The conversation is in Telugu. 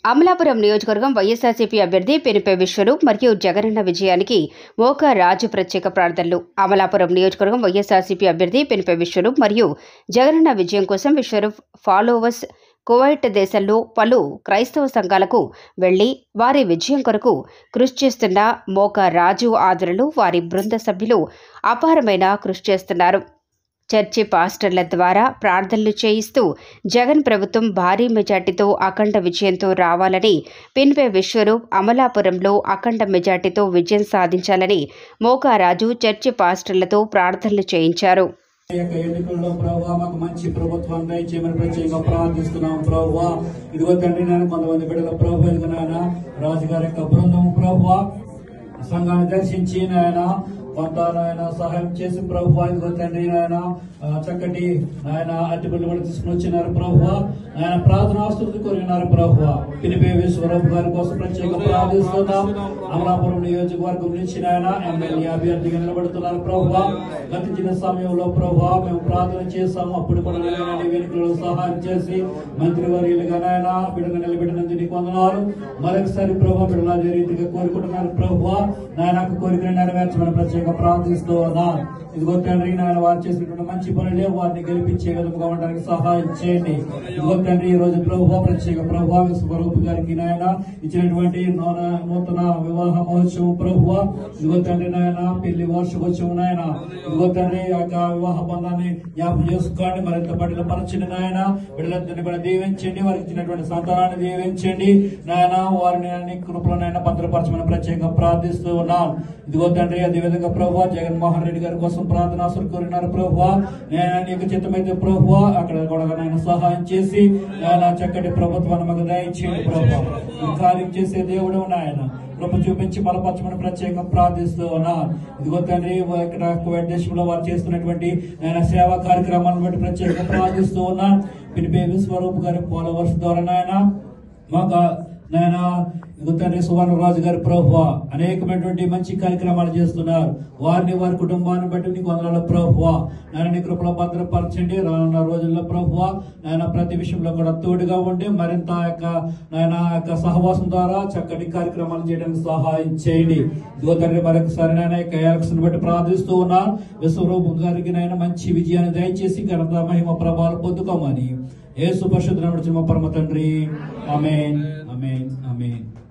అమలాపురం నియోజకవర్గం వైఎస్ఆర్సీపీ అభ్యర్థి పెనుపె విశ్వరూప్ మరియు జగనన్న విజయానికి మోకా రాజు ప్రత్యేక ప్రార్థనలు. అమలాపురం నియోజకవర్గం వైఎస్ఆర్సీపీ అభ్యర్థి పెనుపె విశ్వరూప్ మరియు జగనన్న విజయం కోసం విశ్వరూప్ ఫాలోవర్స్ కువైట్ దేశంలో పలు క్రైస్తవ సంఘాలకు వెళ్లి వారి విజయం కొరకు కృషి చేస్తున్న మోకా రాజు ఆదరణలు వారి బృంద సభ్యులు అపారమైన కృషి చేస్తున్నారు. చర్చి పాస్టర్ల ద్వారా ప్రార్థనలు చేయిస్తూ జగన్ ప్రభుత్వం భారీ మెజార్టీతో అఖండ విజయంతో రావాలని పెనుపె విశ్వరూప్ అమలాపురంలో అఖండ మెజార్టీతో విజయం సాధించాలని మోకా రాజు చర్చి పాస్టర్లతో ప్రార్థనలు చేయించారు. ఎన్నికల్లో ప్రభావ మాకు మంచి ప్రభుత్వాన్ని దయచేయమని ప్రత్యేకంగా ప్రార్థిస్తున్నాం. ప్రభావ ఇదిగో తండ్రి నేను కొంతమంది బిడ్డల ప్రభావ ఇదిగో నాయన రాజుగారి యొక్క బృందం ప్రభావ సంఘాన్ని దర్శించి నాయన కొంత నాయన సహాయం చేసి ప్రభావ ఇదిగో తండ్రి నాయన చక్కటి నాయన అట్టిపల్లి కూడా తీసుకుని వచ్చినారు. ప్రభావ ఆయన ప్రార్థనాస్తుతి కొరిగినారు. ప్రభావ పెనుపె విశ్వరూప్ గారి కోసం ప్రత్యేక ప్రార్థిస్తున్నాం. అమలాపురం నియోజకవర్గం నుంచి నాయన ఎమ్మెల్యే అభ్యర్థిగా నిలబడుతున్నారు. ప్రభావ గతించిన సమయంలో ప్రభావ మేము ప్రార్థన చేశాము. అప్పుడు కూడా వేదికలలో సహాయం చేసి మంత్రివర్యులుగా నాయన బిడ్డగా నిలబెట్టినందుకు నీకు వందనాలు. మరొకసారి ప్రభావ బిడ్డలు అదే రీతిగా కోరుకుంటున్నారు. ప్రభావ నాయన కోరికను నెరవేర్చమని ప్రత్యేక ప్రార్థిస్తూ ఉన్నాను. ఇదిగో తండ్రి నాయన వారు చేసినటువంటి మంచి పనులే వారిని గెలిపించే విధంగా ఉండడానికి సహాయం చేయండి. ఇదిగో తండ్రి ఈ రోజు ప్రభావ ప్రత్యేక ప్రభావ స్వరూప్ గారికి నాయన ఇచ్చినటువంటి నూతన వివాహ మహోత్సవం ప్రభావ ఇదిగో తండ్రి నాయన పెళ్లి వార్షికోత్సవం నాయన ఇదిగో తండ్రి యొక్క వివాహ బంధాన్ని జ్ఞాపకం చేసుకోండి. మరింత పట్టిన పరచండి నాయన. బిడ్డలందరినీ కూడా దీవించండి. వారికి ఇచ్చినటువంటి సంతానాన్ని దీవించండి నాయన. వారిని కృపలనైనా భద్రపరచమని ప్రత్యేకంగా ప్రార్థిస్తూ ఉన్నాను. ఇదిగో తండ్రి అదేవిధంగా ప్రభావ జగన్మోహన్ రెడ్డి గారి కోసం ప్రార్థనాసులు కోరినారు. ప్రభావ నేను నీకు చిత్తమైతే ప్రభావ అక్కడ కూడా ఆయన సహాయం చేసి ఆయన చక్కటి ప్రభుత్వాన్ని మాకు దయచేయండి. ప్రభావ కార్యం చేసే దేవుడు నాయన కృప చూపించి బలపరచమని ప్రత్యేకంగా ప్రార్థిస్తూ ఉన్నా. ఇదిగో తండ్రి ఇక్కడ కువైట్ దేశంలో వారు చేస్తున్నటువంటి ఆయన సేవా కార్యక్రమాలను బట్టి ప్రత్యేకంగా ప్రార్థిస్తూ ఉన్నా. పెనుపె విశ్వరూప్ గారి ఫాలోవర్స్ ద్వారా నాయన మాకు నాయన తండ్రి సువర్ణరాజు గారి ప్రభువ అనేకమైనటువంటి మంచి కార్యక్రమాలు చేస్తున్నారు. వారిని వారి కుటుంబాన్ని బట్టి నీకు వందనాలు ప్రభువ. నాయన నీ కృపలో భద్రపరచండి. రానున్న రోజుల్లో ప్రభువ నాయన ప్రతి విషయంలో కూడా తోడుగా ఉండి మరింత నాయన యొక్క సహవాసం ద్వారా చక్కటి కార్యక్రమాలు చేయడానికి సహాయం చేయండి. ఇదిగో తండ్రి మరొకసారి నాయన యొక్క ఎలక్షన్ బట్టి ప్రార్థిస్తూ ఉన్నాను. విశ్వరూప్ గారికి నాయన మంచి విజయాన్ని దయచేసి ఘనత మహిమ ప్రభావాలు పొందుకోమని యేసు పరిశుద్ధ నామమున పరమ తండ్రి ఆమేన్ ఆమేన్ ఆమేన్.